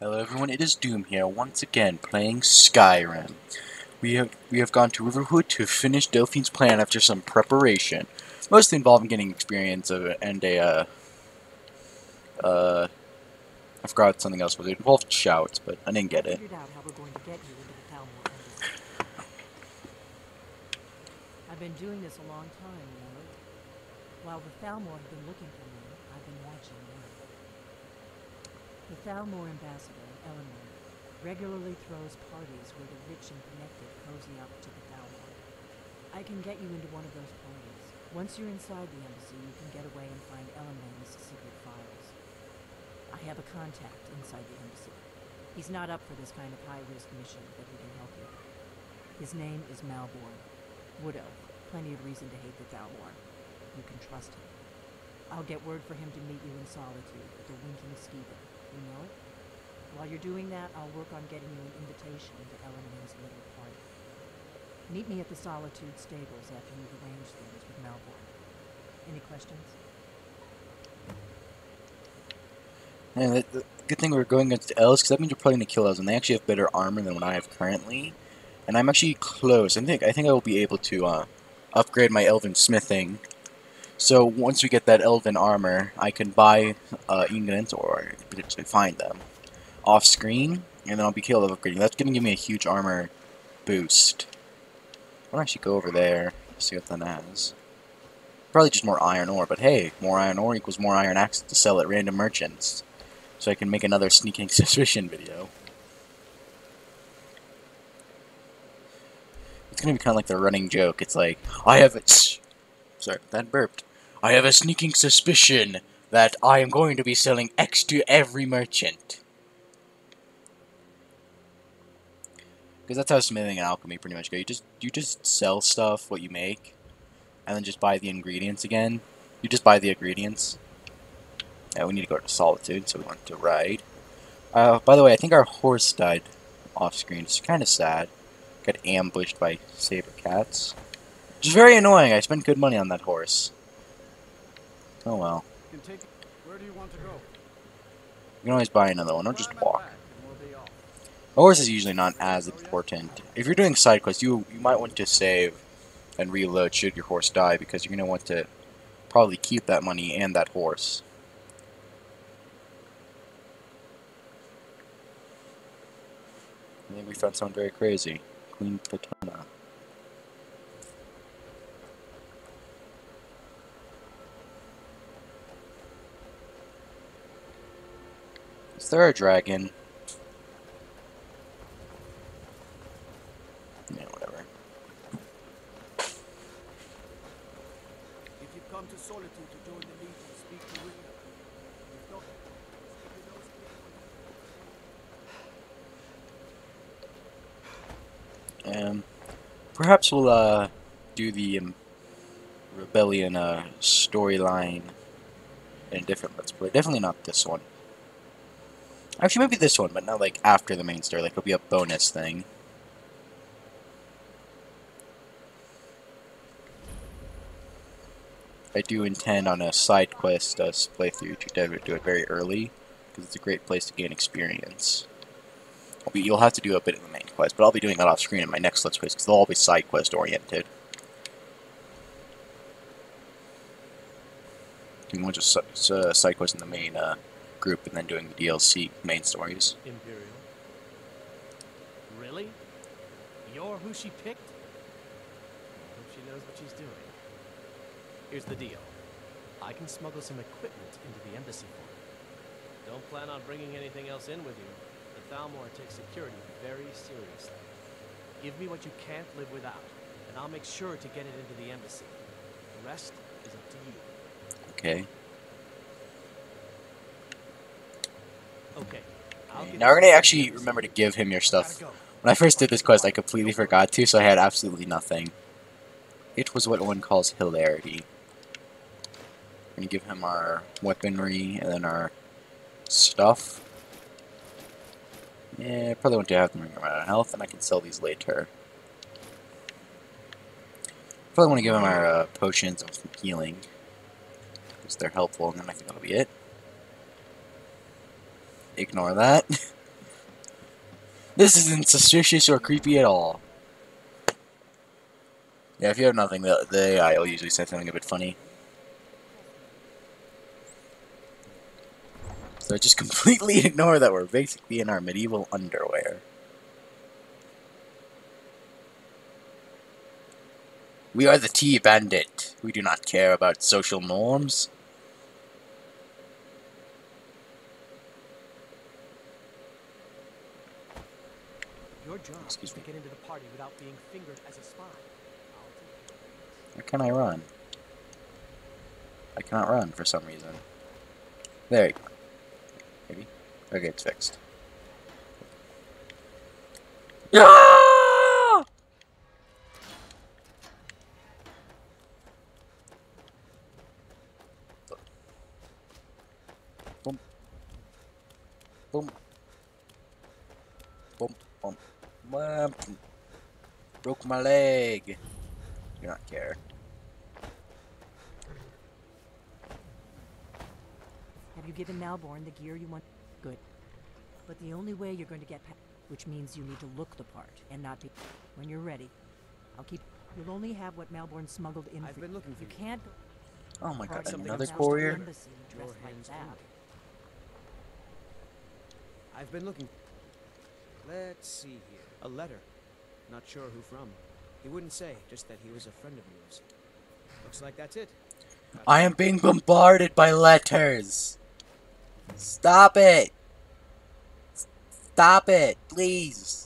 Hello everyone, it is Doom here, once again playing Skyrim. We have gone to Riverwood to finish Delphine's plan after some preparation. Mostly involving getting experience and I forgot something else, but it involved shouts, but I didn't get it. Figured out how we're going to get you into the Thalmor embassy. I've been doing this a long time, remember? While the Thalmor have been looking for me, I've been watching them. The Thalmor ambassador, Eleanor, regularly throws parties where the rich and connected cozy up to the Thalmor. I can get you into one of those parties. Once you're inside the embassy, you can get away and find Eleanor's secret files. I have a contact inside the embassy. He's not up for this kind of high-risk mission, but he can help you. His name is Malborn. Wood Elf. Plenty of reason to hate the Thalmor. You can trust him. I'll get word for him to meet you in solitude at the Winking Skeever. You know it? While you're doing that, I'll work on getting you an invitation to Eleanor's little party. Meet me at the Solitude stables after you've arranged things with Malborn. Any questions? And the good thing we're going against elves, because that means we're probably going to kill elves, and they actually have better armor than what I have currently. And I'm actually close. I think I will be able to upgrade my elven smithing. So once we get that elven armor, I can buy ingredients or potentially find them off screen, and then I'll be capable of upgrading. That's going to give me a huge armor boost. I'll actually go over there, see what that has. Probably just more iron ore, but hey, more iron ore equals more iron axes to sell at random merchants. So I can make another sneaking suspicion video. It's gonna be kind of like the running joke. It's like, I have a... Sorry, that burped. I have a sneaking suspicion that I am going to be selling X to every merchant. Because that's how smithing and alchemy pretty much go. You just sell stuff, what you make, and then just buy the ingredients again. You just buy the ingredients. Yeah, we need to go to Solitude, so we want to ride. By the way, I think our horse died off screen. It's kind of sad. Got ambushed by saber cats. Which is very annoying. I spent good money on that horse. Oh well. Where do you want to go? You can always buy another one, or just walk. A horse is usually not as important. If you're doing side quests, you might want to save and reload should your horse die, because you're going to want to probably keep that money and that horse. I think we found someone very crazy. Queen Patona. Is there a dragon? Yeah, whatever. If you've come to Solitude to join the Legion, speak to William. If not, Perhaps we'll do the Rebellion storyline in a different Let's Play. Definitely not this one. Actually, maybe this one, but not like after the main story. Like it'll be a bonus thing. I do intend on a side quest playthrough to do it very early, because it's a great place to gain experience. You'll have to do a bit of the main quest, but I'll be doing that off screen in my next Let's Plays, because they'll all be side quest oriented. Doing one just side quest in the main group, and then doing the DLC main stories. Imperial. Really? You're who she picked? I hope she knows what she's doing. Here's the deal. I can smuggle some equipment into the embassy for you. Don't plan on bringing anything else in with you. The Thalmor takes security very seriously. Give me what you can't live without, and I'll make sure to get it into the embassy. The rest is up to you. Okay. Okay. Now we're gonna actually remember to give him your stuff. When I first did this quest, I completely forgot to, so I had absolutely nothing. It was what one calls hilarity. We're gonna give him our weaponry and then our stuff. Yeah, probably want to have them run out of health, and I can sell these later. Probably want to give him our potions of healing, because they're helpful, and then I think that'll be it. Ignore that. This isn't suspicious or creepy at all. Yeah, if you have nothing, the AI will usually say something a bit funny. So just completely ignore that we're basically in our medieval underwear. We are the tea bandit. We do not care about social norms. Your job Excuse is to me. get into the party without being fingered as a spy. I'll take care of things. Where can I run? I cannot run for some reason. There you go. Maybe. Okay, it's fixed. Yeah! Boom. Boom. Boom. Boom. Boom. Broke my leg. Do not care. Have you given Malborn the gear you want? Good. But the only way you're going to get past, which means you need to look the part and not be. When you're ready, I'll keep. You'll only have what Malborn smuggled in. I've been looking for You you. can't. Oh my god, Something another I'm supposed to courier? Embassy dressed like hands that. on. I've been looking. Let's see here. A letter. Not sure who from. He wouldn't say, just that he was a friend of yours. Looks like that's it. I am being bombarded by letters. Stop it. Stop it, please.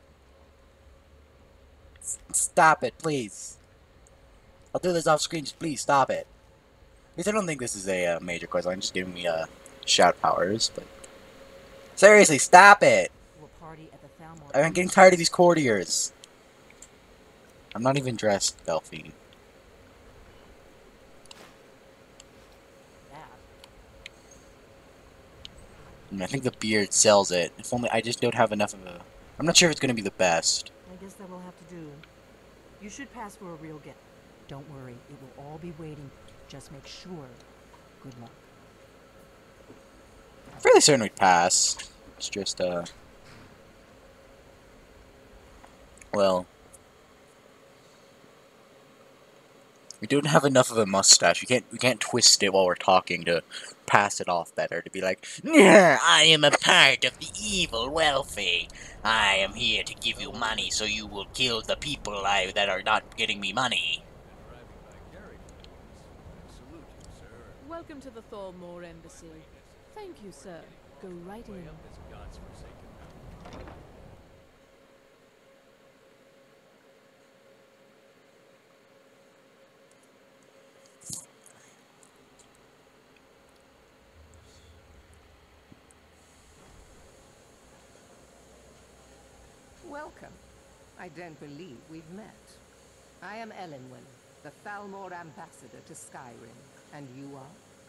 Stop it, please. I'll do this off screen, just please stop it. At least I don't think this is a major quest line, just giving me shout powers, but... Seriously, stop it! To a party at the Thalmor. I'm getting tired of these courtiers. I'm not even dressed, Delphine. That. I think the beard sells it. If only I just don't have enough of a... I'm not sure if it's going to be the best. I guess that will have to do. You should pass for a real get. Don't worry, it will all be waiting. Just make sure. Good luck. I'm fairly certain we'd pass. It's just, well... We don't have enough of a mustache. We can't twist it while we're talking to pass it off better. To be like, "Yeah, I am a part of the evil wealthy. I am here to give you money so you will kill the people that are not getting me money." Welcome to the Thalmor Embassy. Thank you, sir. Go right in. Welcome. I don't believe we've met. I am Elenwen, the Thalmor ambassador to Skyrim. And you are?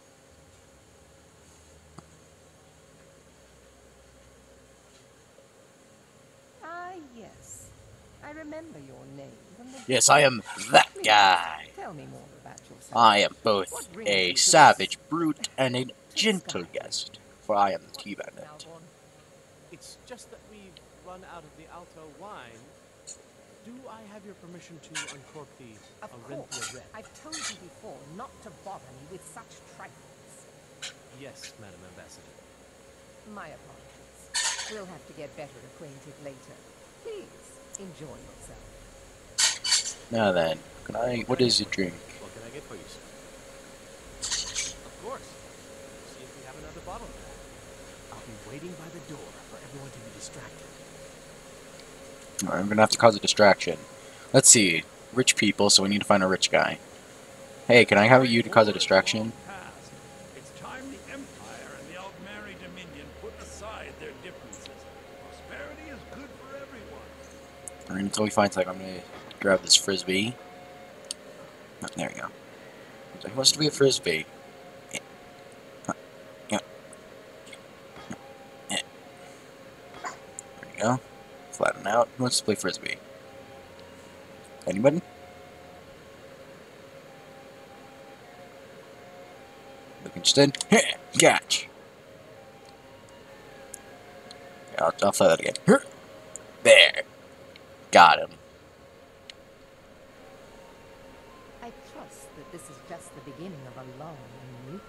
Ah, yes. I remember your name from the... Yes, I am that Please, guy. tell me more about yourself. I am both What brings a you to savage this- brute and a gentle Sky? guest, for I am the tea bandit. Malborn, it's just that we've run out of the Alto wine. Do I have your permission to uncork the Of Arenthia course. Red? I've told you before not to bother me with such trifles. Yes, Madam Ambassador. My apologies. We'll have to get better acquainted later. Please, enjoy yourself. Now then, what is your drink? What can I get for you, sir? Of course. See if we have another bottle of that. I'll be waiting by the door for everyone to be distracted. I'm gonna have to cause a distraction. Let's see. Rich people, so we need to find a rich guy. Hey, can I have you to cause a distraction? Past. It's time the Empire and the Altmeri Dominion put aside their differences. Prosperity is good for everyone. Alright, until we find something, I'm gonna grab this frisbee. Oh, there we go. Who wants to be a frisbee? Yeah. Huh. Yeah. Yeah. There we go. Flatten out. Who wants to play frisbee? Anybody? Look interested? Catch! Yeah, I'll try that again. There. Got him. I trust that this is just the beginning of a long and new.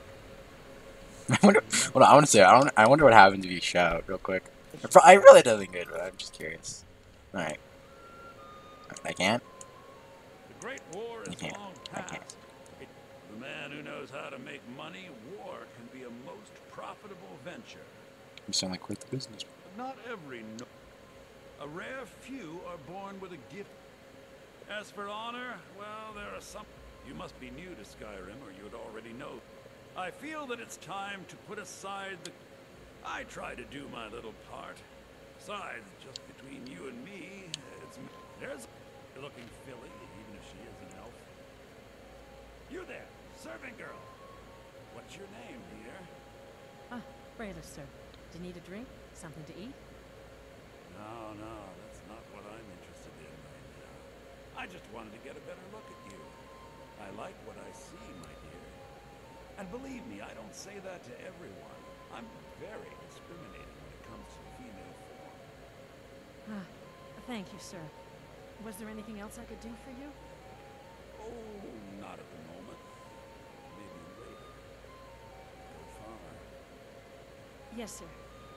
I wonder. Well, I want to say. I wonder what happens if you shout real quick. I really don't think good, but I'm just curious. All right. I can't. The Great War I is can't. long I can't. past. The man who knows how to make money, war can be a most profitable venture. You sound like quite the business. But not every a rare few are born with a gift. As for honor, well, there are some. You must be new to Skyrim, or you'd already know. I feel that it's time to put aside the. I try to do my little part. Besides, just between you and me, there's a looking filly, even if she is an elf. You there, serving girl. What's your name, dear? Ah, Brayla, sir. Do you need a drink? Something to eat? No, that's not what I'm interested in right now. I just wanted to get a better look at you. I like what I see, my dear. And believe me, I don't say that to everyone. I'm very discriminating when it comes to the female form. Ah, thank you, sir. Was there anything else I could do for you? Oh, not at the moment. Maybe later. Go far. Yes, sir.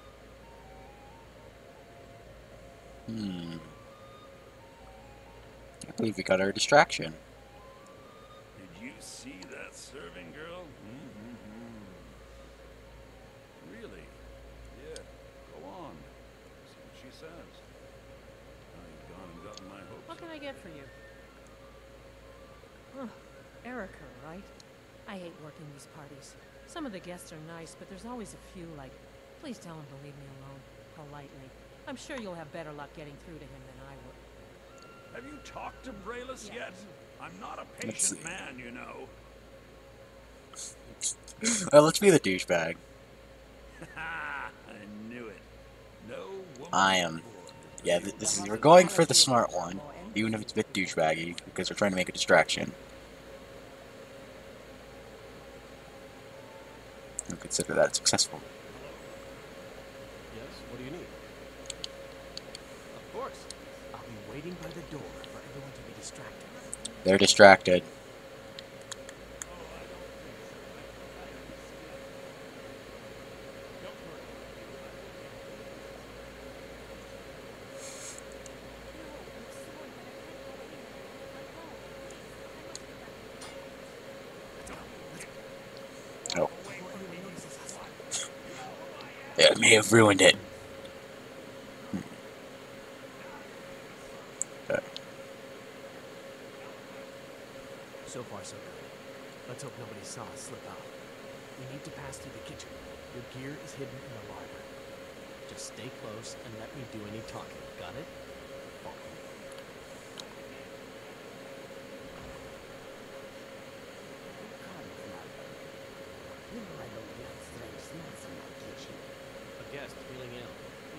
I believe we got our distraction. Did you see that serving girl? Really? Yeah. Go on. See what she says. Now you've gone and gotten my hopes What can up. I get for you? Oh, Erica, right? I hate working these parties. Some of the guests are nice, but there's always a few like, please tell him to leave me alone, politely. I'm sure you'll have better luck getting through to him than I would. Have you talked to Brayless yet? I'm not a patient man, you know. Let's be the douchebag. I knew it. No woman. I am. Yeah, this is. We're going for the smart one, even if it's a bit douchebaggy, because we're trying to make a distraction. I'll consider that successful. Yes, what do you need? Of course. I'll be waiting by the door for everyone to be distracted. They're distracted. Oh. It may have ruined it. So far, so good. Let's hope nobody saw us slip out. We need to pass through the kitchen. Your gear is hidden in the larder. Just stay close and let me do any talking. Got it? Follow me. You know I don't like strange smells in my kitchen. A guest feeling ill.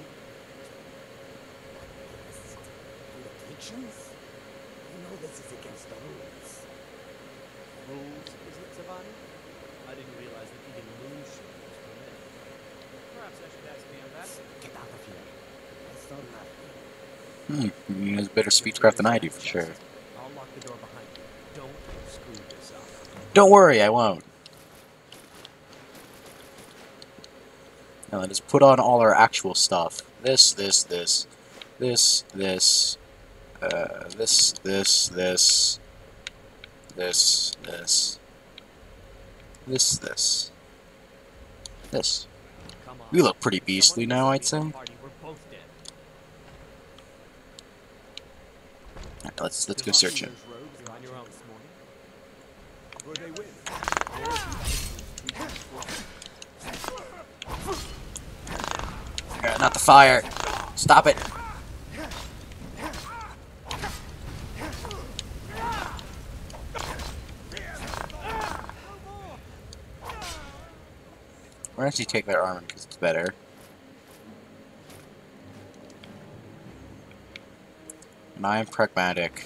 In the kitchens? You know this is against the rules. Rules, is it, Savani? I didn't realize that even moonshine was permitted. Perhaps I should ask the ambassador. Get out of here. I saw nothing. He has better speechcraft than I do, for sure. I'll lock the door behind you. Don't screw this up. Don't worry, I won't. Now let us put on all our actual stuff. This, this, this, this, this, this, this, this, this, this, this. Come on. We look pretty beastly now, I'd say. Party, we're both dead. Alright, let's go search it. You're on your own this morning. Where they win. Not the fire. Stop it. We're actually take their armor because it's better. And I am pragmatic.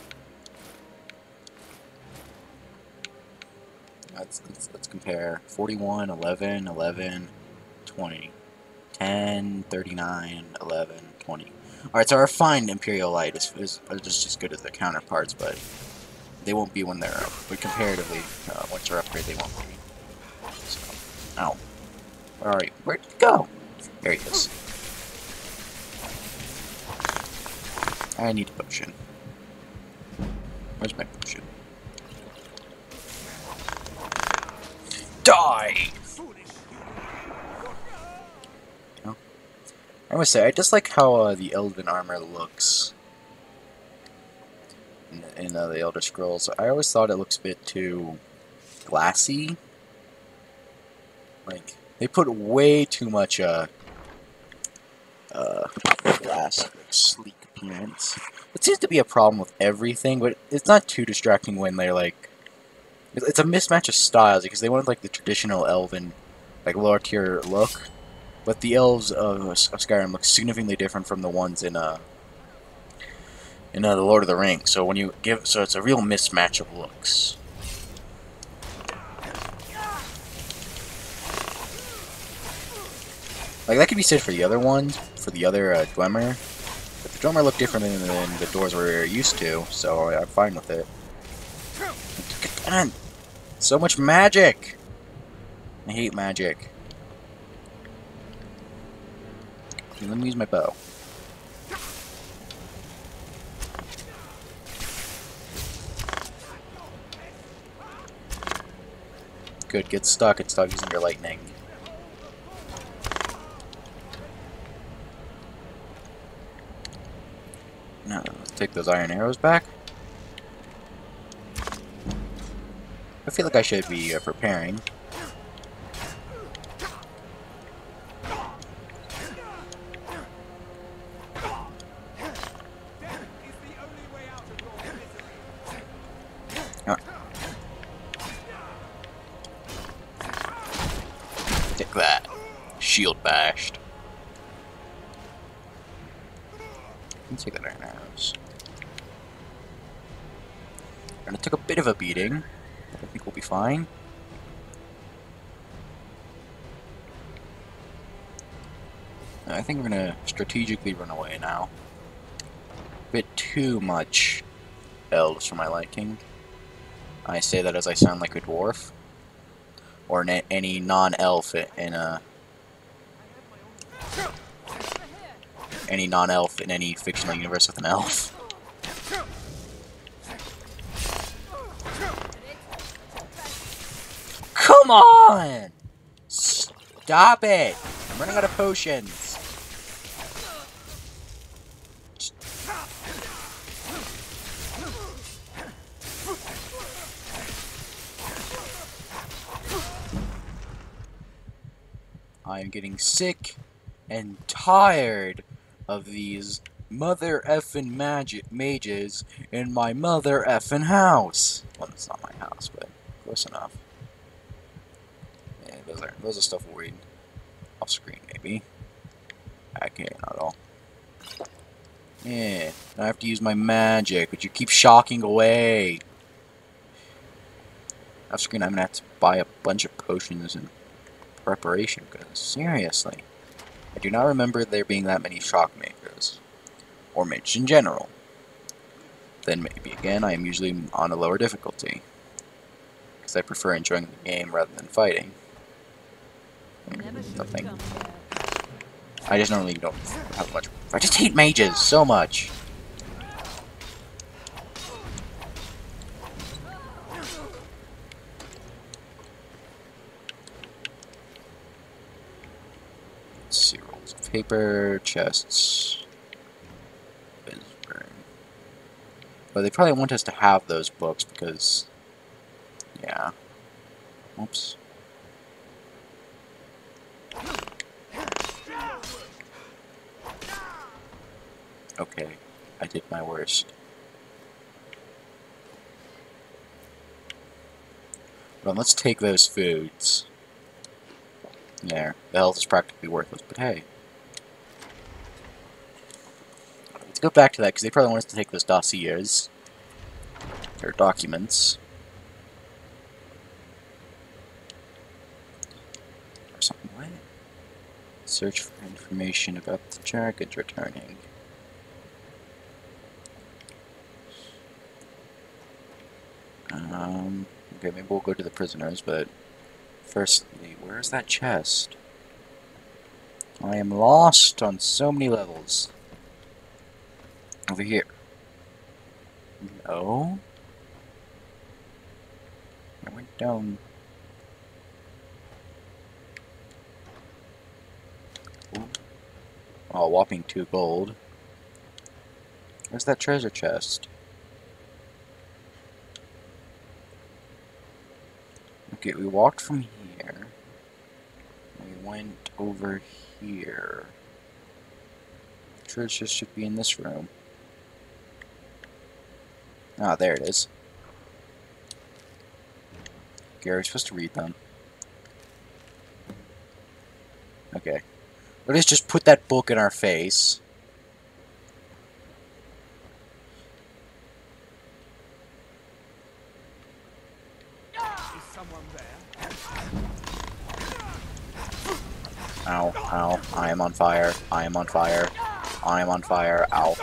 Let's compare. 41, 11, 11, 20. 10, 39, 11, 20. Alright, so our refined Imperial Light are just as good as the counterparts, but they won't be when they're up. But comparatively, once they're upgraded, they won't be. So, ow. Where are you? Where'd you go? There he is. I need a potion. Where's my potion? Die! Oh. I must say, I just like how the Elven armor looks in the Elder Scrolls. I always thought it looks a bit too glassy. Like, they put way too much glass, like, sleek appearance. It seems to be a problem with everything, but it's not too distracting when they're like... It's a mismatch of styles, because they wanted like the traditional elven, like lower tier look, but the elves of Skyrim look significantly different from the ones in the Lord of the Rings. So when you give, so it's a real mismatch of looks. Like that could be said for the other ones, for the other Dwemer. But the Dwemer look different than the doors we're used to, so I'm fine with it. God, so much magic! I hate magic. Okay, let me use my bow. Good, get stuck. It's stuck using your lightning. Now, let's take those iron arrows back. I feel like I should be preparing. Take that. Shield bashed. Let's take that iron arrows. And it took a bit of a beating, but I think we'll be fine. I think we're gonna strategically run away now. A bit too much elves for my liking. I say that as I sound like a dwarf. Or any non-elf in a... Any non-elf in any fictional universe with an elf. Come on! Stop it! I'm running out of potions. I am getting sick and tired of these mother effing mages in my mother effing house. Well, it's not my house, but close enough. Yeah, those are stuff we'll read off screen, maybe. Okay, not at all. Yeah, I have to use my magic, but you keep shocking away. Off screen, I'm gonna have to buy a bunch of potions and preparation, because seriously, I do not remember there being that many shock makers, or mages in general. Then maybe again, I am usually on a lower difficulty, because I prefer enjoying the game rather than fighting. Nothing. I just normally don't have much. I just hate mages so much. Let's see, rolls of paper, chests. But they probably want us to have those books because, yeah. Oops. Okay, I did my worst. Well, let's take those foods. There, the health is practically worthless, but hey. Let's go back to that, because they probably want us to take those dossiers. Or documents. Or something like that. Search for information about the dragons returning. Okay, maybe we'll go to the prisoners, but firstly, where's that chest? I am lost on so many levels. Over here. No? I went down. Ooh. Oh, whopping 2 gold. Where's that treasure chest? Okay, we walked from here. We went over here. Treasure should be in this room. Ah, there it is. Gary's supposed to read them. Okay. Let's just put that book in our face. Is someone there? Ow, ow, I am on fire. I am on fire. I am on fire. Ow.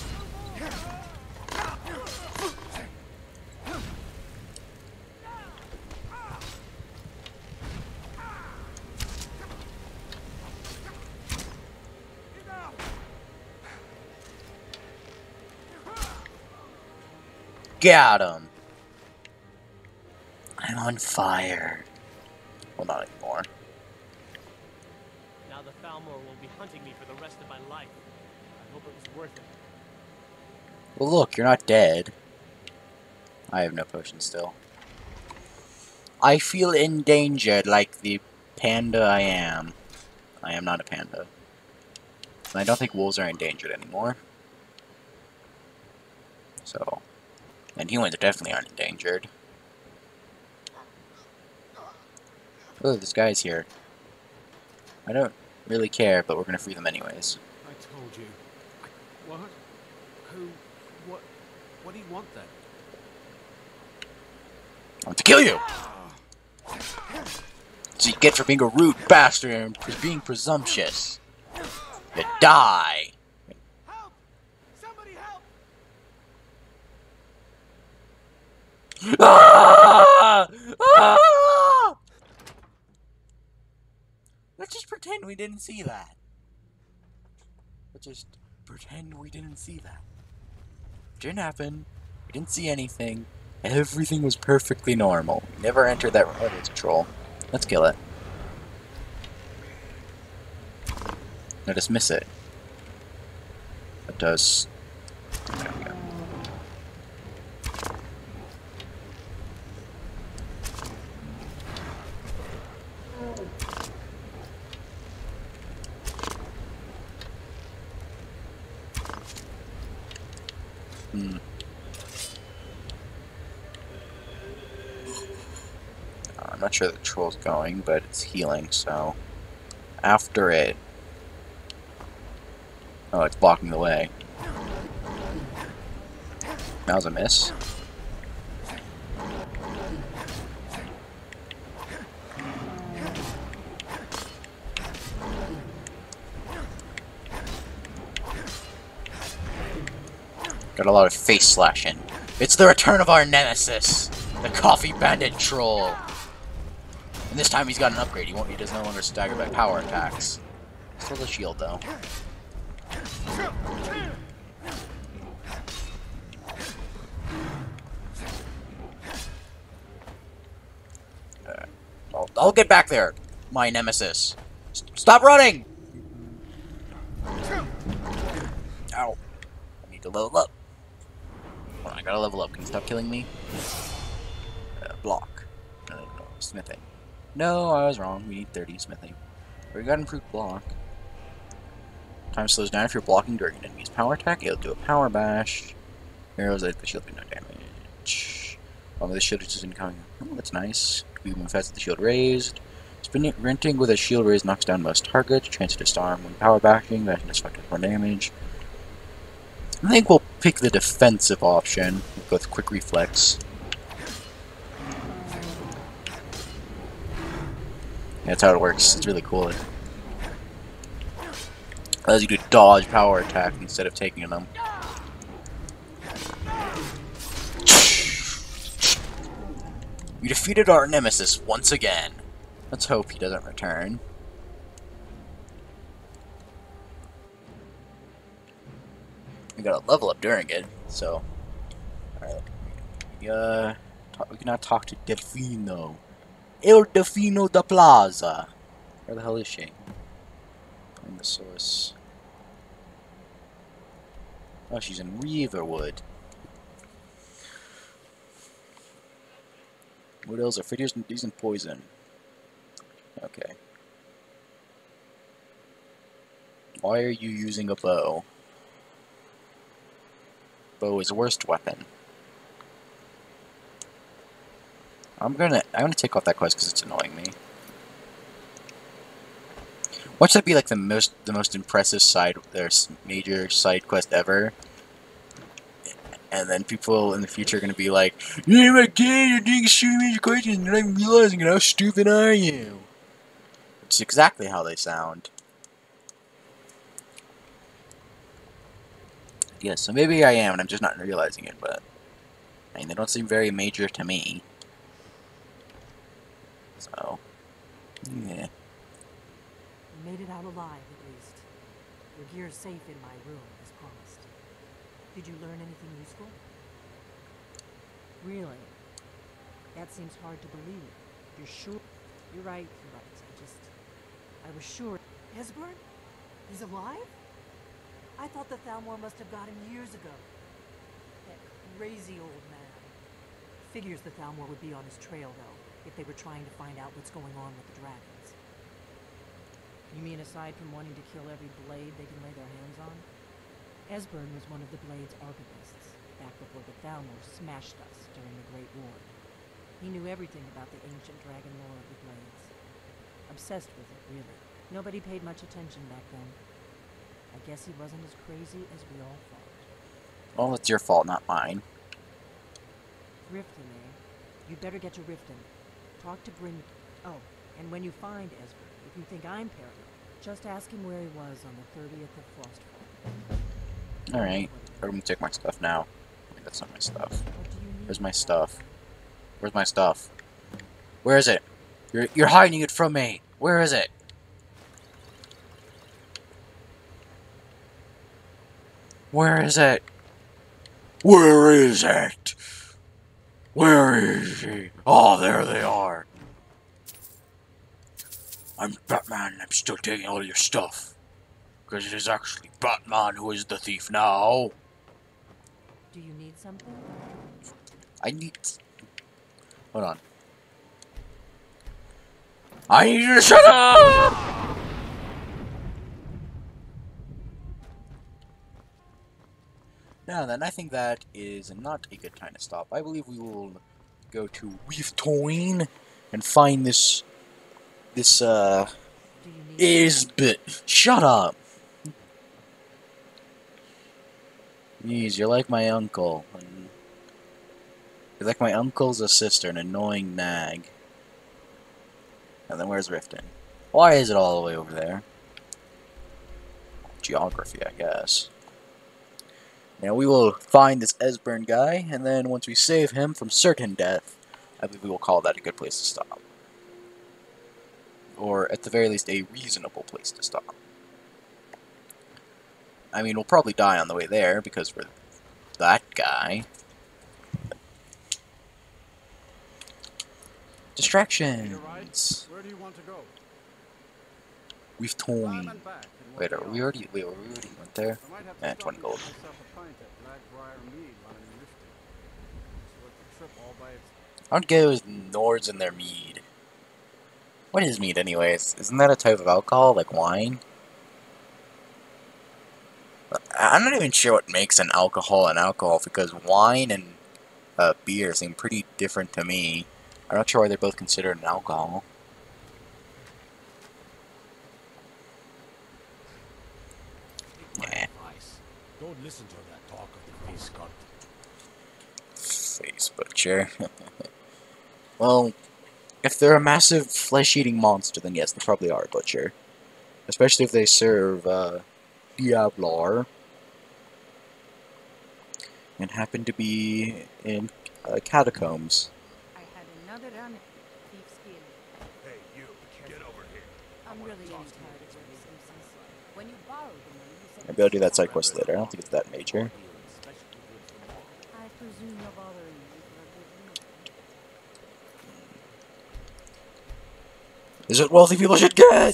Got him! I'm on fire. Well, not anymore. Now the Falmor will be hunting me for the rest of my life. I hope it was worth it. Well, look, you're not dead. I have no potion still. I feel endangered like the panda I am. I am not a panda. And I don't think wolves are endangered anymore. So, and humans definitely aren't endangered. Oh, this guy's here. I don't really care, but we're gonna free them anyways. I told you. What? Who? What? What do you want then? I want to kill you! So you get for being a rude bastard and being presumptuous. You die! Help! Somebody help! Ah! Ah! Let's just pretend we didn't see that. Let's just pretend we didn't see that. It didn't happen. We didn't see anything. Everything was perfectly normal. We never entered that remote control. Let's kill it. No, dismiss it. That does. There we go. I'm not sure the troll's going, but it's healing, so after it. Oh, it's blocking the way. That was a miss. Got a lot of face slashing. It's the return of our nemesis, the coffee bandit troll. And this time he's got an upgrade. He does no longer stagger by power attacks. Still the shield though. I'll get back there, my nemesis. Stop running! Ow. I need to level up. Hold on, I gotta level up. Can you stop killing me? Block. No, smithing. No, I was wrong. We need 30 smithing. We got improved block. Time slows down if you're blocking during an enemy's power attack. It'll do a power bash. Arrows like the shield do no damage. The shield is just incoming. Oh, that's nice. We move fast with the shield raised. Sprinting with a shield raised knocks down most targets. Transfer to storm when power bashing. That can affect more damage. I think we'll pick the defensive option with quick reflex. Yeah, that's how it works. It's really cool. It allows you to dodge power attacks instead of taking them. We defeated our nemesis once again. Let's hope he doesn't return. We got a level up during it, so... Alright. We cannot talk to Delfino. El Delfino da Plaza. Where the hell is she? In the source. Oh, she's in Riverwood. What else are figures and these and poison? Okay. Why are you using a bow? Bow is worst weapon. I'm gonna take off that quest because it's annoying me. Watch that be like the most impressive major side quest ever. And then people in the future are gonna be like, "Yeah, my god, you're doing so many questions, and I'm realizing how stupid I am." It's exactly how they sound. Yes, so maybe I am, and I'm just not realizing it. But I mean, they don't seem very major to me. So, yeah. You made it out alive, at least. Your gear's safe in my room, as promised. Did you learn anything useful? Really? That seems hard to believe. You're sure? You're right. I was sure. Esbern? He's alive? I thought the Thalmor must have got him years ago. That crazy old man. Figures the Thalmor would be on his trail, though, if they were trying to find out what's going on with the dragons. You mean aside from wanting to kill every blade they can lay their hands on? Esbern was one of the Blade's archivists, back before the Thalmor smashed us during the Great War. He knew everything about the ancient dragon lore of the Blades. Obsessed with it, really. Nobody paid much attention back then. I guess he wasn't as crazy as we all thought. Well, it's your fault, not mine. Riften, eh? You'd better get to Riften. Talk to Bryn... Oh, and when you find Esbern, if you think I'm paranoid, just ask him where he was on the 30th of Frostfall. Alright, I'm gonna take my stuff now. Wait, that's not my stuff. What do you need? Where's my stuff? Where's my stuff? Where is it? You're hiding it from me! Where is it? Where is it? Where is it? Where is he? Oh, there they are. I'm Batman. I'm still taking all your stuff. Because it is actually Batman who is the thief now. Do you need something? I need... Hold on. I need you to shut up! Now then, I think that is not a good time to stop. I believe we will go to Weeftoin and find this Isbit. Shut up! Jeez, you're like my uncle. You're like my uncle's a sister, an annoying nag. And then where's Riften? Why is it all the way over there? Geography, I guess. Now we will find this Esbern guy, and then once we save him from certain death, I believe we will call that a good place to stop. Or, at the very least, a reasonable place to stop. I mean, we'll probably die on the way there, because we're that guy. Distractions! Where do you want to go? We've torn. Wait, we already went there? Eh, 20 gold. I don't get with Nords and their mead. What is mead anyways? Isn't that a type of alcohol, like wine? I'm not even sure what makes an alcohol because wine and beer seem pretty different to me. I'm not sure why they're both considered an alcohol. Yeah. Don't listen to that talk of the face cut. Face butcher. Well, if they're a massive flesh-eating monster, then yes, they probably are a butcher. Especially if they serve Diablar and happen to be in catacombs. Another run, thief skill. Hey, you, get over here. I'm really getting tired of your excuses. When you borrowed the money, you said Maybe I'll do that side quest later. I don't think it's that major. I presume you're bothering me for a good reason. This is what wealthy people should get!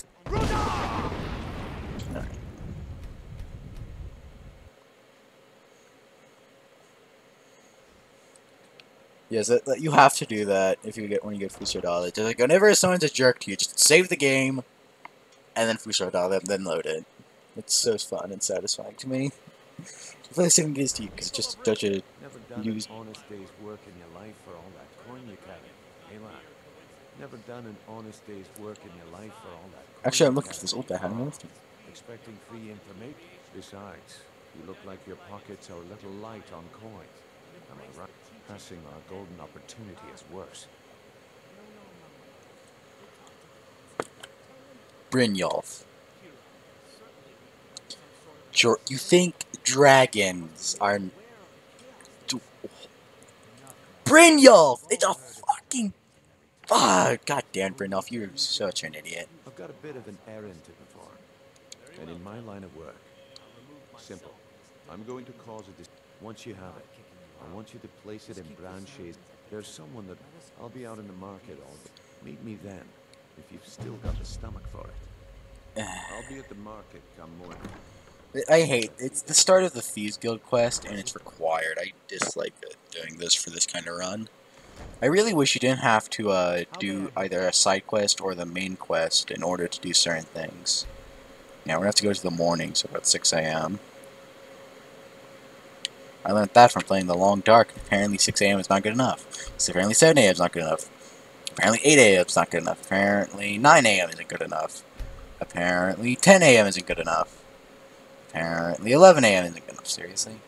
Yes, that you have to do that if you get when you get Fusar Dollar. Just like whenever someone's a jerk to you, just save the game and then Fusar Dollar, then load it. It's so fun and satisfying to me. Play the same games to you because it's just such a Never done use. an honest day's work in your life for all that coin you carry. Hey, lad. Never done an honest day's work in your life for all that coin Actually, I'm you looking for carry. this old guy. I don't know if Expecting free information? Besides, you look like your pockets are a little light on coin. Am I right? Passing our golden opportunity is worse. Brynjolf. Sure, you think dragons are... Brynjolf! It's a fucking... Ah, goddamn Brynjolf, you're such an idiot. I've got a bit of an errand to perform. And in my line of work, simple. I'm going to cause a once you have it, I want you to place it in Branch's. There's someone that I'll be out in the market all day. Meet me then, if you've still got the stomach for it. I'll be at the market come morning. I hate it's the start of the Thieves Guild quest, and it's required. I dislike doing this for this kind of run. I really wish you didn't have to do either a side quest or the main quest in order to do certain things. Now we're gonna have to go to the morning, so about 6 a.m. I learned that from playing the Long Dark. Apparently 6 a.m. is not good enough. So apparently 7 a.m. is not good enough. Apparently 8 a.m. is not good enough. Apparently 9 a.m. isn't good enough. Apparently 10 a.m. isn't good enough. Apparently 11 a.m. isn't good enough. Seriously?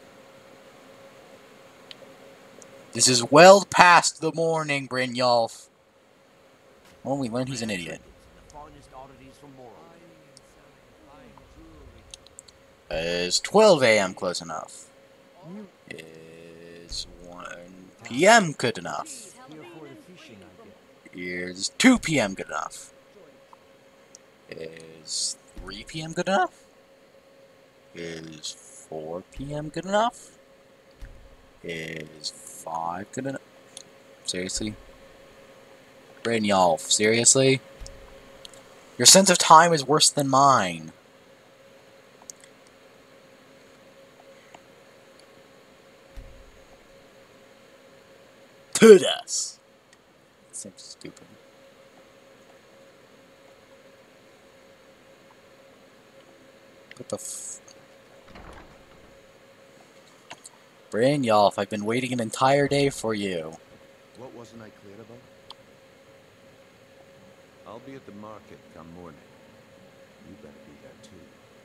This is well past the morning, Brynjolf. Well, we learned he's an idiot. Is 12 a.m. close enough? Is 1 p.m. good enough? Is 2 p.m. good enough? Is 3 p.m. good enough? Is 4 p.m. good enough? Is 5 good enough? Seriously? Brynjolf, seriously? Your sense of time is worse than mine. To us. Seems stupid. What the f... Brynjolf, I've been waiting an entire day for you. What wasn't I clear about? I'll be at the market come morning. You better be there too.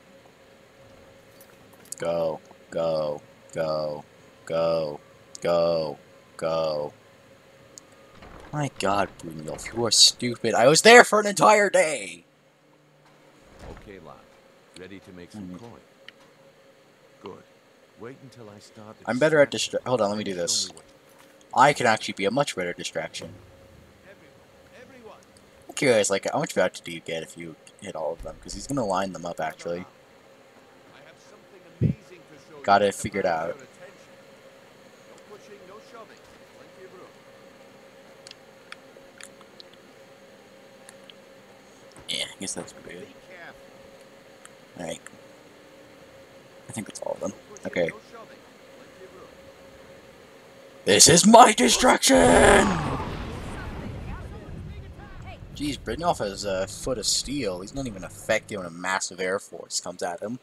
Go, go, go, go, go, go. My god, Brynjolf, you are stupid. I was there for an entire day! Okay, lad. Ready to make some coin? Good. Wait until I start. I'm better at hold on, let me do this. I can actually be a much better distraction. I'm curious, like, how much value do you get if you hit all of them? Because he's gonna line them up, actually. Got it figured out. Yeah, I guess that's pretty good. Alright. I think that's all of them. Okay. This is my distraction! Jeez, Brynjolf has a foot of steel. He's not even effective when a massive air force comes at him.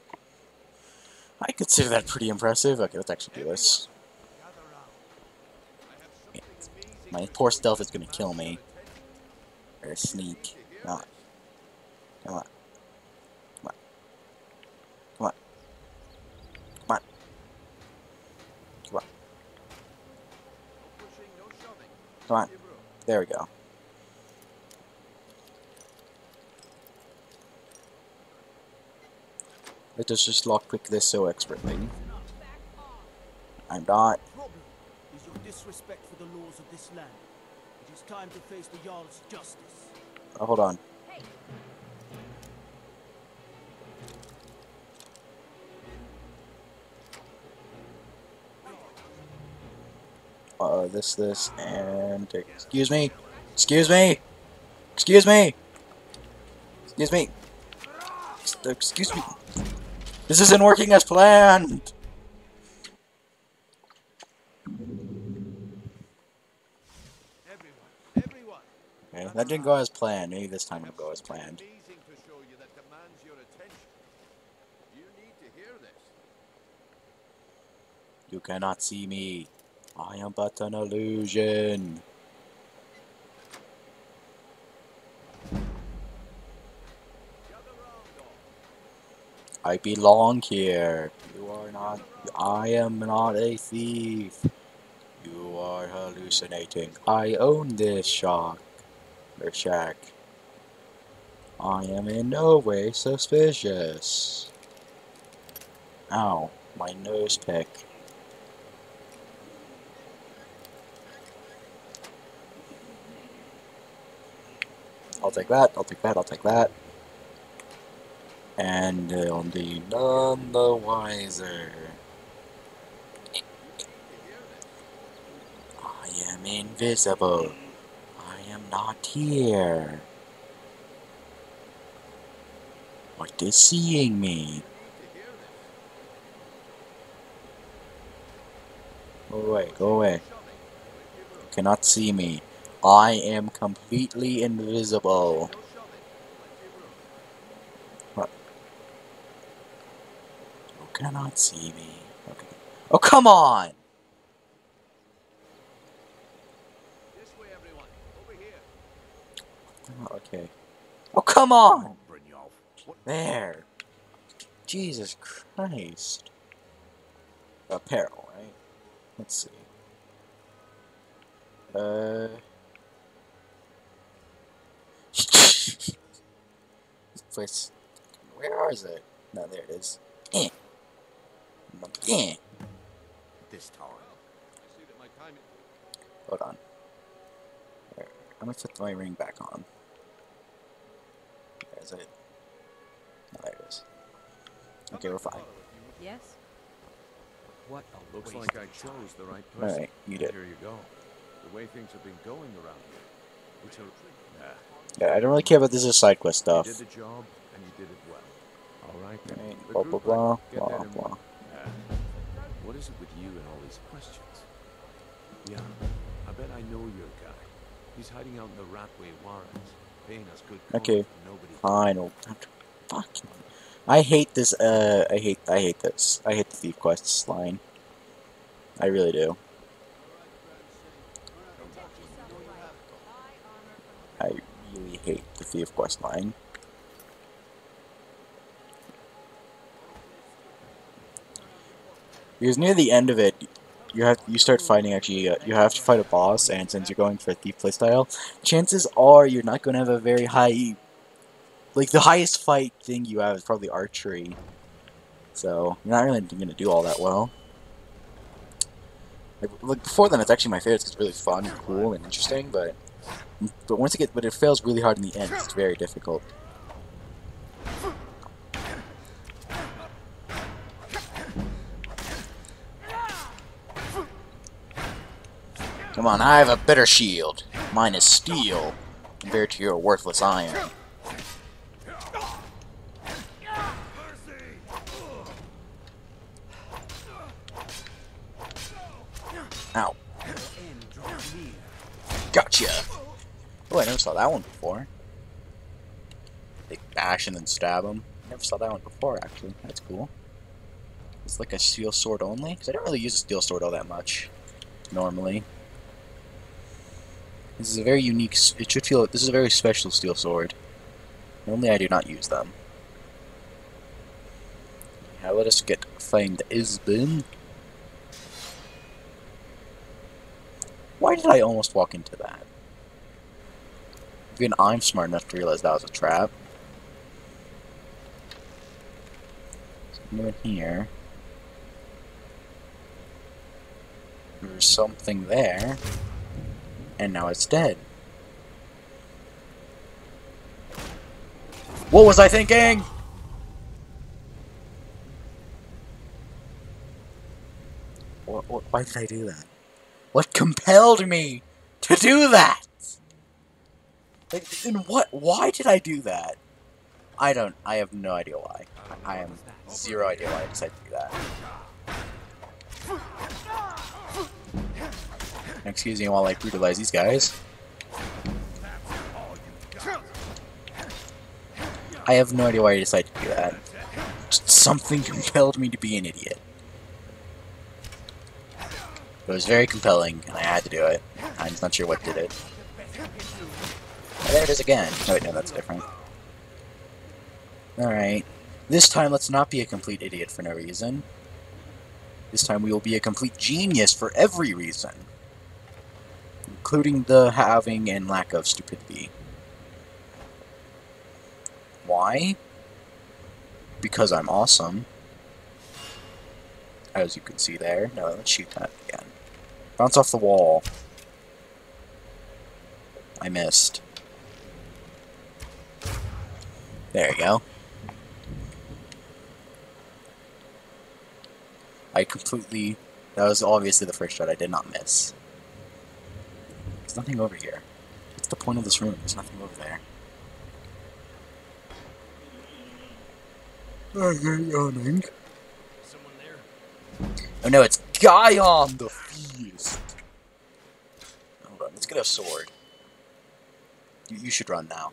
I consider that pretty impressive. Okay, let's actually do this. Yeah. My poor stealth is gonna kill me. Or sneak. Come on. Come on. Come on. Come on. Come on. Come on. Come on. There we go. Let us just lockpick this so expertly. I'm not. Problem is your disrespect for the laws of this land. It is time to face the Jarl's justice. Oh, hold on. This, and excuse me, excuse me, excuse me, excuse me, excuse me. This isn't working as planned. Everyone. Okay, that didn't go as planned. Maybe this time it'll go as planned. Amazing to show you that demands your attention. You need to hear this. You cannot see me. I am but an illusion. I belong here. You are not. I am not a thief. You are hallucinating. I own this shack. I am in no way suspicious. Ow, my nose pick. I'll take that, I'll take that, I'll take that. And they'll be none the wiser. I am invisible. I am not here. What is seeing me? Go away, go away. You cannot see me. I am completely invisible. What? You cannot see me. Okay. Oh, come on! This way, everyone. Over here. Okay. Oh, come on! There. Jesus Christ. Apparel, right? Let's see. This place. Where is it? No, there it is. This time. I see that my time is... Hold on. There. I'm gonna put my ring back on. There's it. Oh, there it is. Okay, we're fine. Yes? What a Looks waste like I of time. chose the right person. Alright, you did. Here you go. The way things have been going around here. It's a... Nah. Yeah, I don't really care about this is side quest You stuff. did the job, and you did it well. Alright then. Right, The blah, blah, group blah, Get blah, that in blah. mind. What is it with you and all these questions? Yeah, I bet I know your guy. He's hiding out in the Ratway Warrens, paying us good coin Okay, for nobody. fine. Oh, fuck. I hate this, I hate this. I hate the Thief Quests line. I really do. I really hate the Thief Quest line. Because near the end of it, you start fighting actually. You have to fight a boss, and since you're going for a thief playstyle, chances are you're not going to have a very high. Like the highest fight thing you have is probably archery, so you're not really going to do all that well. Like before then, it's actually my favorite. 'Cause it's really fun, and cool, and interesting. But it fails really hard in the end. It's very difficult. Come on, I have a better shield. Mine is steel, compared to your worthless iron. Ow. Gotcha! Oh, I never saw that one before. They bash and then stab him. Never saw that one before, actually. That's cool. It's like a steel sword only? Because I don't really use a steel sword all that much, normally. This is a very unique, it should feel, this is a very special steel sword. Normally I do not use them. Now let us find Isbin. Why did I almost walk into that? Even I'm smart enough to realize that was a trap. So I'm in here. There's something there. And now it's dead. What was I thinking? Why did I do that? What compelled me to do that? Like, in what? Why did I do that? I have no idea why. I have zero idea why I decided to do that. Excuse me while I brutalize these guys. I have no idea why I decided to do that. Just something compelled me to be an idiot. It was very compelling, and I had to do it. I'm just not sure what did it. Oh, there it is again. Oh, wait, no, that's different. Alright. This time, let's not be a complete idiot for no reason. This time, we will be a complete genius for every reason. Including the having and lack of stupidity. Why? Because I'm awesome. As you can see there. No, let's shoot that again. Bounce off the wall. I missed. There you go. That was obviously the first shot I did not miss. There's nothing over here. What's the point of this room? There's nothing over there. I hate yawning. Someone there? Oh no, it's Yawn the Feast! Hold on, let's get a sword. You should run now.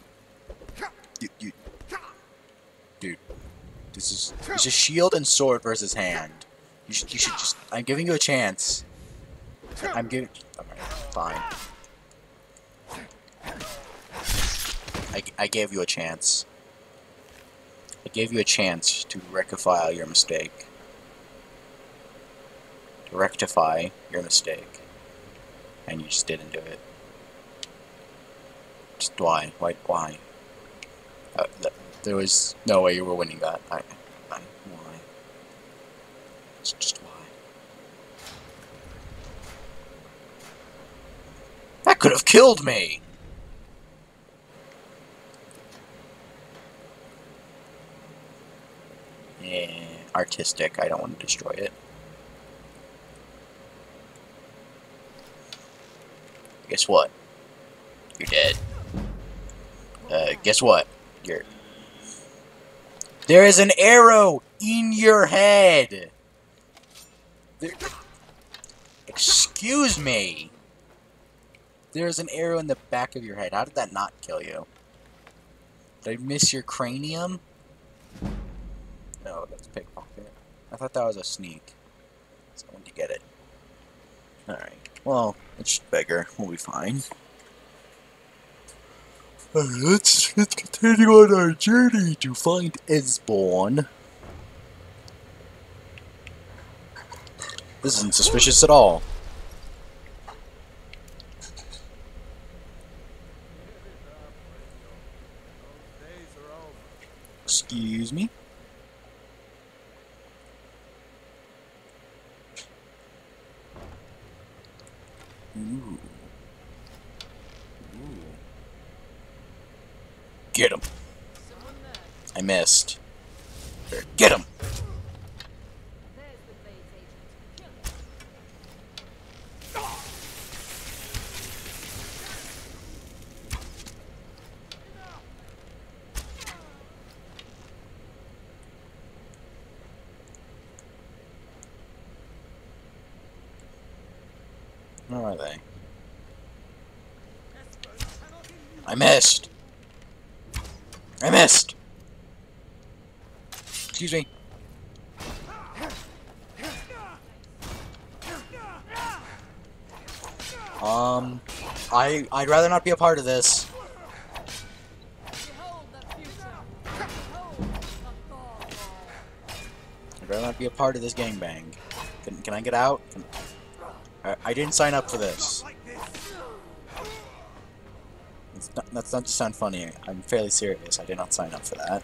Dude. It's a shield and sword versus hand. You should just... I'm giving you a chance. Alright, fine. I gave you a chance. I gave you a chance to rectify your mistake. To rectify your mistake. And you just didn't do it. Just why? Why? There was no way you were winning that. Why? It's just why. That could have killed me! Yeah, artistic. I don't want to destroy it. Guess what? You're dead. Guess what? There is an arrow in your head! Excuse me! There's an arrow in the back of your head. How did that not kill you? Did I miss your cranium? No, that's pickpocket. I thought that was a sneak. So when you get it. Alright. Well, it's just bigger. We'll be fine. Let's continue on our journey to find Esbon. This isn't suspicious at all. Excuse me? Ooh. Get him. I missed. Get him. Where are they? I missed. I missed! Excuse me. I'd rather not be a part of this. I'd rather not be a part of this gangbang. Can I get out? I didn't sign up for this. That's not to sound funny. I'm fairly serious. I did not sign up for that.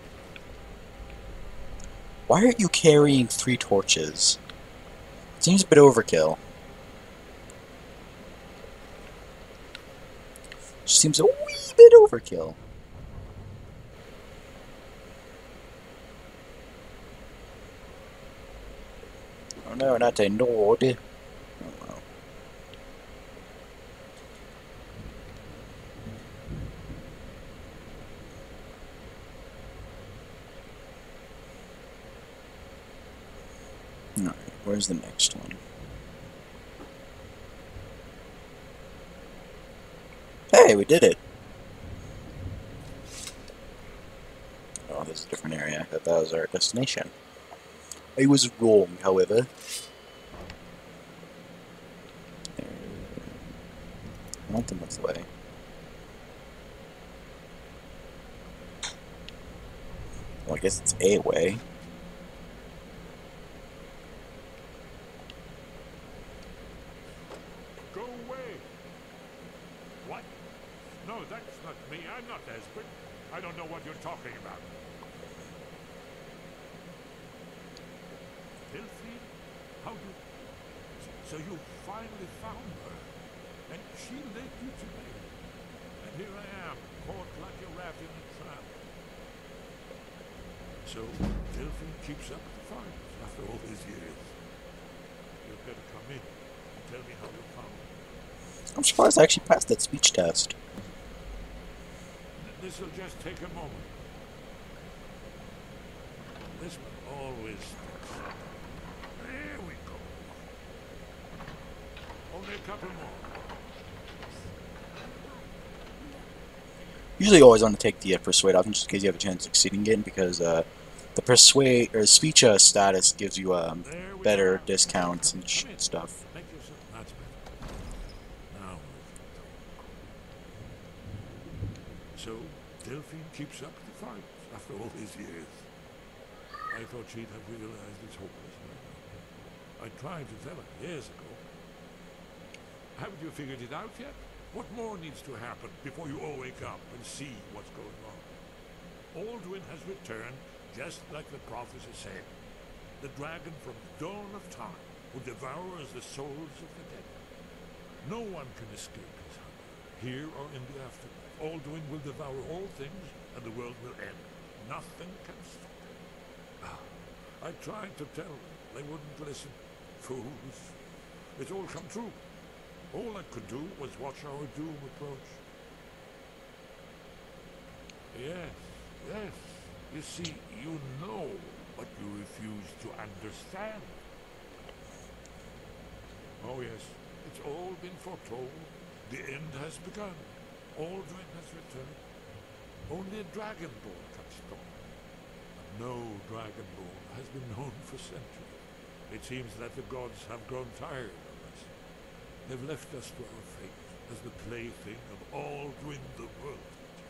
Why aren't you carrying 3 torches? Seems a bit overkill. Just seems a wee bit overkill. Oh no, not a node. Oh well. Alright, where's the next one? Hey, we did it! Oh, this is a different area. I thought that was our destination. I was wrong, however. I don't think that's the way. Well, I guess it's a way. Go away! What? No, that's not me. I'm not desperate. I don't know what you're talking about. Filthy? How do... So you finally found her, and she led you to me. And here I am, caught like a rat in a trap. So, Delphine keeps up the fight after all these years. You'd better come in and tell me how you found her. I'm surprised I actually passed that speech test. This'll just take a moment. This one always sticks. There we go. Only a couple more. Usually always want to take the persuade off just in case you have a chance of succeeding again, because the persuade or speech status gives you better discounts and stuff. Make yourself much better. Now. So, Delphine keeps up the fight after all these years. I thought she'd have realized it's hopeless by now. I tried to tell her years ago. Haven't you figured it out yet? What more needs to happen before you all wake up and see what's going on? Alduin has returned, just like the prophecy said. The dragon from the dawn of time who devours the souls of the dead. No one can escape his hunger, here or in the afterlife. Alduin will devour all things, and the world will end. Nothing can stop him. I tried to tell them. They wouldn't listen. Fools. It's all come true. All I could do was watch our doom approach. Yes, yes. You see, you know, but you refuse to understand. Oh yes, it's all been foretold. The end has begun. Alduin has returned. Only a dragonborn can stop him. But no dragonborn has been known for centuries. It seems that the gods have grown tired of us. They've left us to our fate as the plaything of Alduin the World.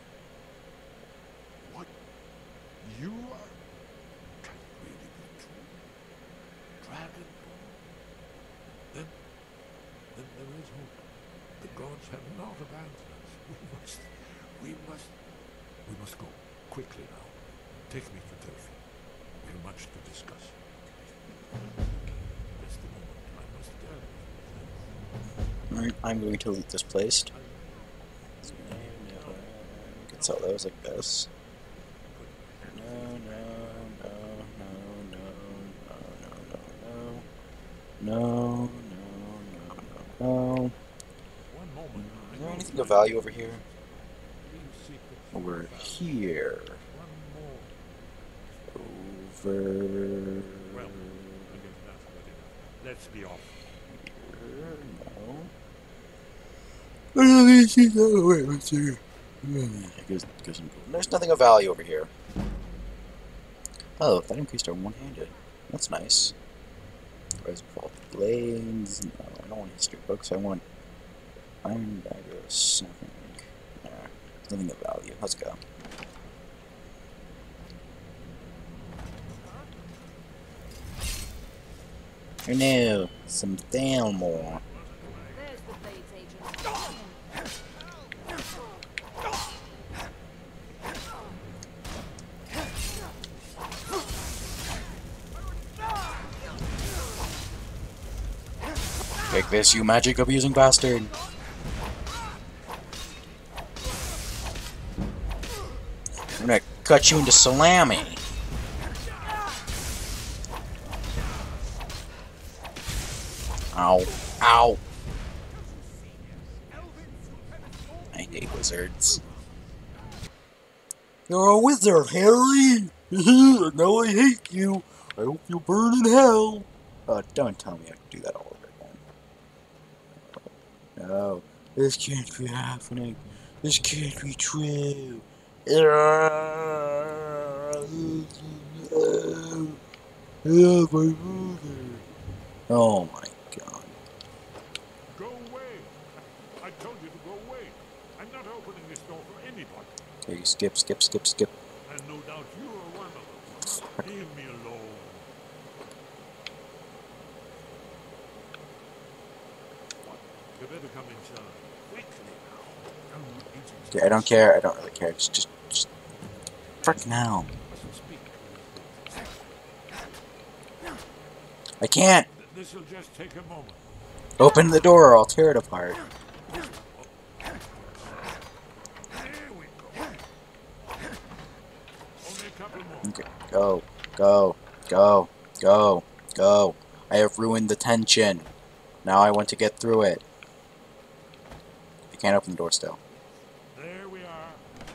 What? You are... Can it really be true? Dragonborn? Then there is hope. The gods have not abandoned us. We must go. Quickly now. Take me to Delphi. We have much to discuss. Just a moment. I must go. Alright, I'm going to loot this place. We can sell those like this. No. Is there anything of value over here? Over here. Over... Well, I guess that's good enough. Let's be off. No. There's nothing of value over here. Oh, that increased our one-handed. That's nice. Where's Vault Blades? No, I don't want history books. I want Iron Daggers. Nah, nothing of value. Let's go. Oh no, some Thalmor. There's the Blades agent. Take this, you magic abusing bastard. cut you into salami. Ow. Ow. I hate wizards. You're a wizard, Harry! Now I hate you! I hope you burn in hell! Don't tell me I have to do that all over again. No. This can't be happening. This can't be true. Oh my god. Go away! I told you to go away. I'm not opening this door for anybody. Okay, skip, skip, skip, skip. And no doubt you are one of them. Leave me alone. You better come inside. Quickly now. Okay, I don't care. I don't really care. Just frickin' hell. I can't! This will just take a moment. Open the door or I'll tear it apart. There we go. Only a couple more. Okay, go, go, go, go, go. I have ruined the tension. Now I want to get through it. I can't open the door still. There we are.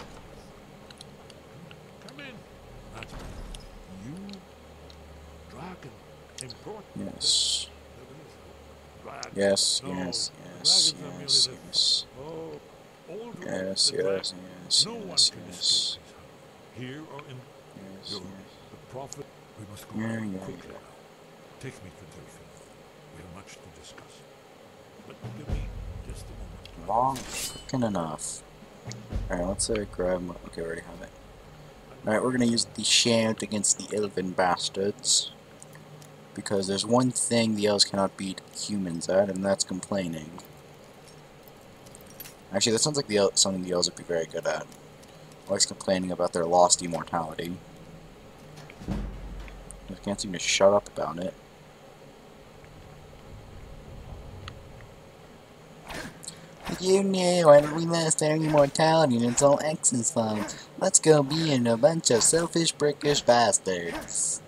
Come in. That's you, dragon, important. Yes. Dragon. Yes, No, yes, dragons yes, are merely yes, the- yes. Oh, old Yes, the yes, dragon. yes, No one yes, can yes. escape this. Here or in Yes, Europe, yes. the prophet. We must go Yeah, on yeah, quickly yeah. now. Take me to Delphi. We have much to discuss. But give me just a moment. Long freaking enough. Alright, let's grab my... Okay, we already have it. Alright, we're gonna use the Shant against the Elven Bastards. Because there's one thing the elves cannot beat humans at, and that's complaining. Actually, that sounds like something the elves would be very good at. Always complaining about their lost immortality. They can't seem to shut up about it. You know, why don't we lost our immortality and it's all X's fault? Let's go be in a bunch of selfish, brickish bastards.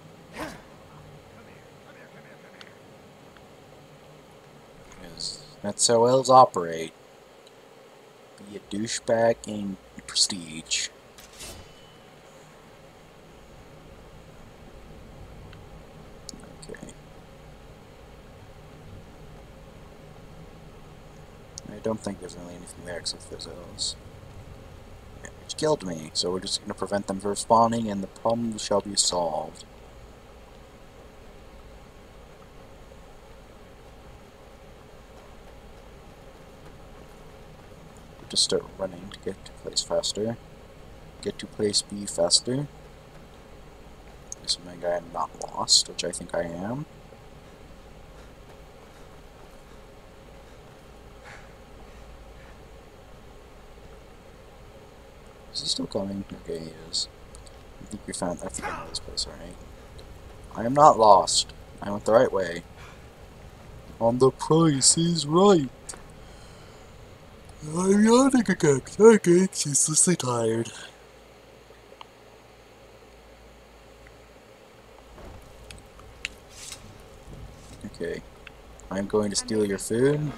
Because that's how elves operate. Be a douchebag and prestige. Okay. I don't think there's really anything there except for those elves. Yeah, which killed me, so we're just going to prevent them from spawning and the problem shall be solved. Just start running to get to place faster. Get to place B faster. This my guy I'm not lost, which I think I am. Is he still coming? Okay, he is. I think I know this place, alright. I am not lost. I went the right way. And the price is right. I'm yawning again. I'm uselessly tired. Okay. I'm going to steal your food.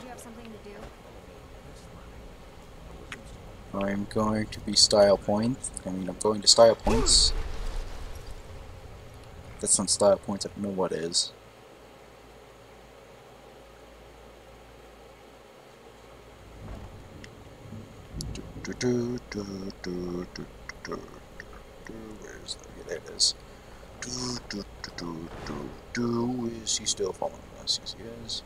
I'm going to be style points. I'm going to style points. That's not style points, I don't know what is. Where's that? Yeah, there it is. Is he still following us? Yes, he is.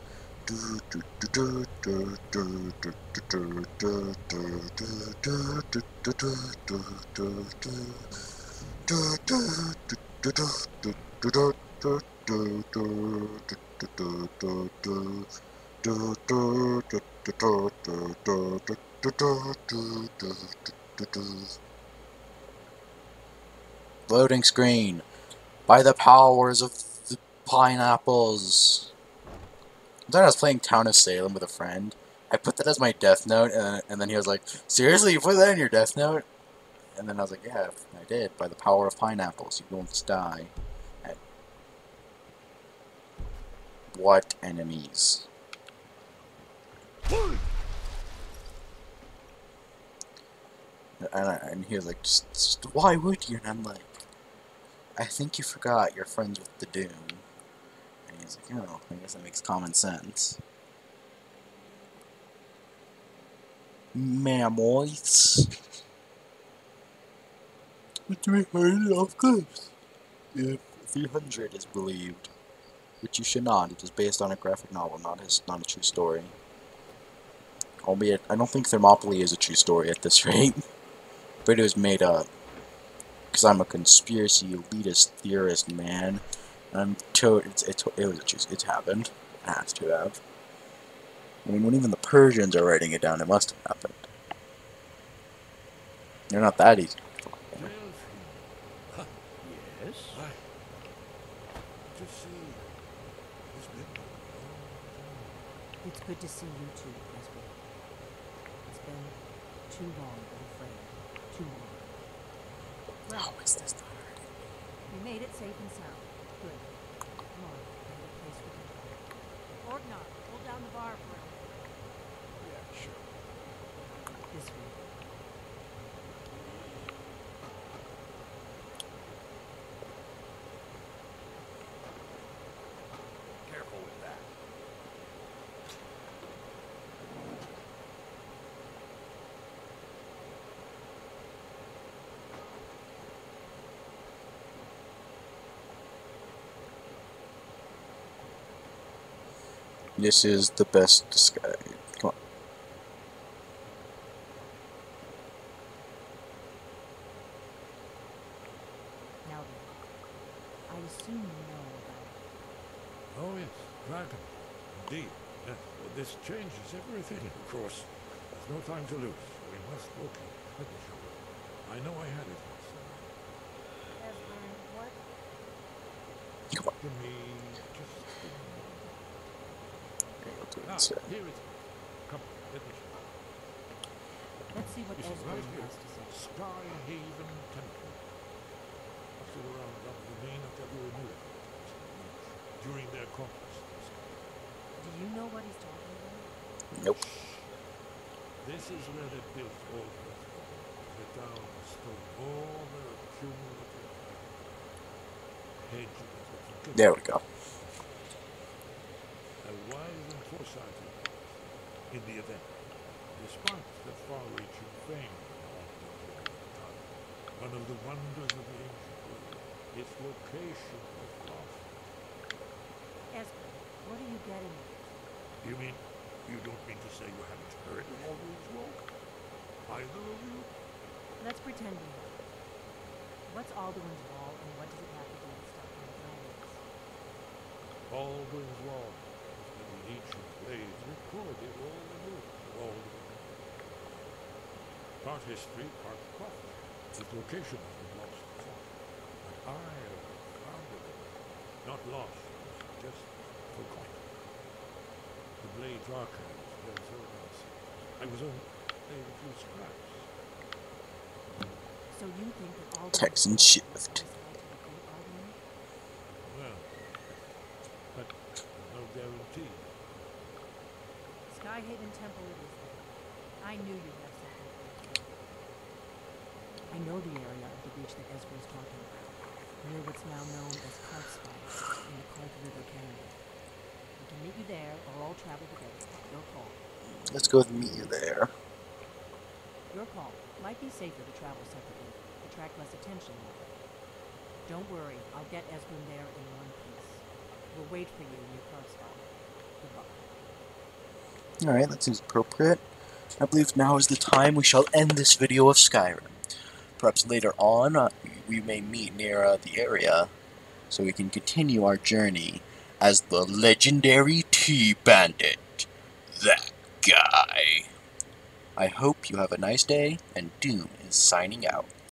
Loading screen. By the powers of the pineapples. I thought I was playing Town of Salem with a friend. I put that as my death note, and then he was like, "Seriously, you put that in your death note?" And then I was like, yeah, I did. By the power of pineapples, you won't die. And what enemies? And he was like, just why would you? And I'm like, I think you forgot you're friends with the Doom. And he's like, oh, I guess that makes common sense. Mammoths. But 300 off cliffs. If 300 is believed. Which you should not. It is based on a graphic novel, not a true story. Albeit, I don't think Thermopylae is a true story at this rate. But it was made up. Because I'm a conspiracy elitist theorist, man. I'm it happened. It has to have. I mean, when even the Persians are writing it down, it must have happened. They're not that easy. Yes? To see this big It's good to see you too, Esper. It's been too long, I'm afraid. Too long. How is this not hurting? We made it safe and sound. Good. Come on, we have a place we can go. Orgnar, hold down the bar for a minute. Yeah, sure. This way. Careful with that. This is the best disguise. Come on. Now then, I assume you know about Oh, yes, dragon. Indeed. Yes. Well, this changes everything, of course. There's no time to lose. We must locate the show. I know I had it last night. Esper, what? Come on. Give me just a moment. Okay, I'll do it Ah, instead. here it is. Come, let me show. Let's see what This is Esper right here. has to say. Sky Haven Temple. I stood around up the main of every miracle during their conquest. Do you know what he's talking about? Nope. This is where they built all the Let down and stole all their cumulative hedges. There we go. A wise and foresighted in the event, despite the far-reaching fame of the time. One of the wonders of the ancient world, its location was lost. Esper, what are you getting at? You mean, you don't mean to say you haven't heard of Alden's Walk? Either of you? Let's pretend we have. What's Alduin's Wall, and what does it have to do with stuff on the planets? Alden's Wall is where the ancient blades recorded all the moves of Alden. Part history, part prophecy. Its location has been lost before. But I have found it. Not lost, just forgotten. The Blades archives, there's so many secrets. I was only made a few scraps. So you think that Alduin's Texan Wall shift. was satisfied to defeat Alduin? Well, but no guarantee. Skyhaven Temple it is then. I knew you'd have something for us to do. I know the area of the beach that Esper is talking about, near what's now known as Kartspire, in the Kart River Canyon. We can meet you there, or all travel together. Your call. Let's go with meet you there. Your call. Might be safer to travel separately. Attract less attention that way. Don't worry, I'll get Esbern there in one piece. We'll wait for you near Kartspire. Goodbye. Alright, that seems appropriate. I believe now is the time we shall end this video of Skyrim. Perhaps later on, we may meet near the area, so we can continue our journey as the legendary T-Bandit. That guy. I hope you have a nice day, and Doom is signing out.